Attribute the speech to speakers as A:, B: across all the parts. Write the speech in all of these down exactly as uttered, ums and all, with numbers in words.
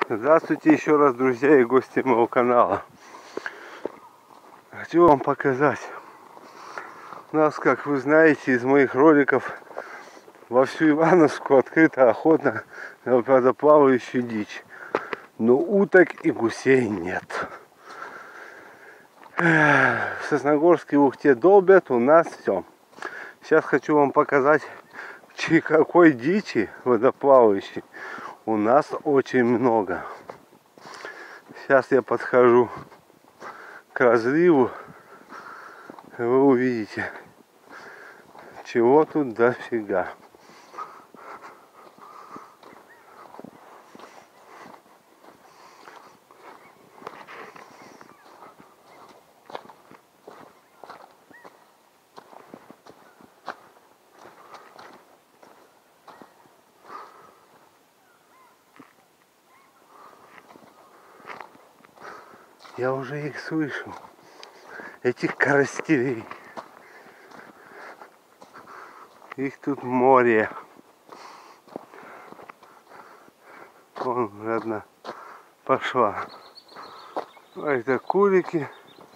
A: Здравствуйте еще раз, друзья и гости моего канала. Хочу вам показать. У нас, как вы знаете из моих роликов, во всю Ивановску открыта охота на водоплавающую дичь. Но уток и гусей нет. В Сосногорске и Ухте долбят, у нас все. Сейчас хочу вам показать, какой дичи водоплавающей у нас очень много. Сейчас я подхожу к разливу, вы увидите, чего тут дофига. Я уже их слышу, этих карастерей. Их тут море. Вон одна пошла. А это кулики.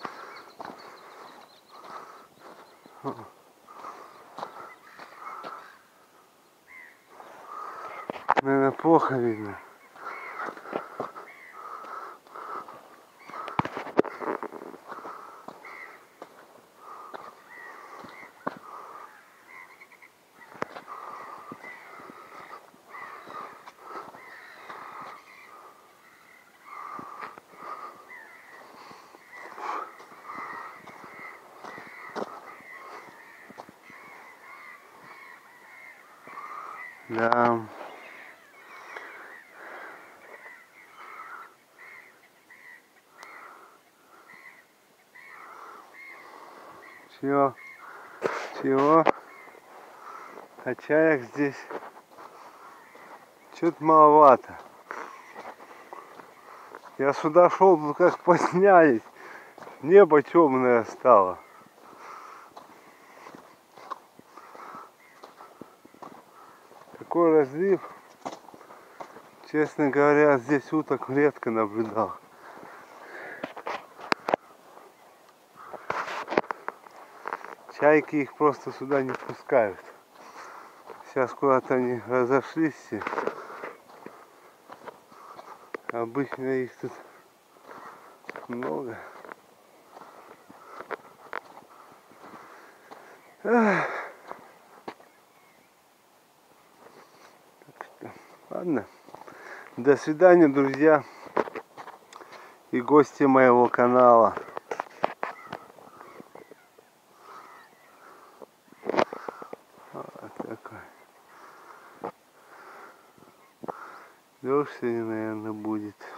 A: Наверное, плохо видно. Да. Чего? Чего? А чаек здесь что-то маловато. Я сюда шел, ну как поднялись. Небо темное стало. Такой разлив. Честно говоря, здесь уток редко наблюдал. Чайки их просто сюда не пускают. Сейчас куда-то они разошлись все. Обычно их тут много. Ах. Так что, ладно. До свидания, друзья и гости моего канала. Вот такой. Дождь сегодня, наверное, будет.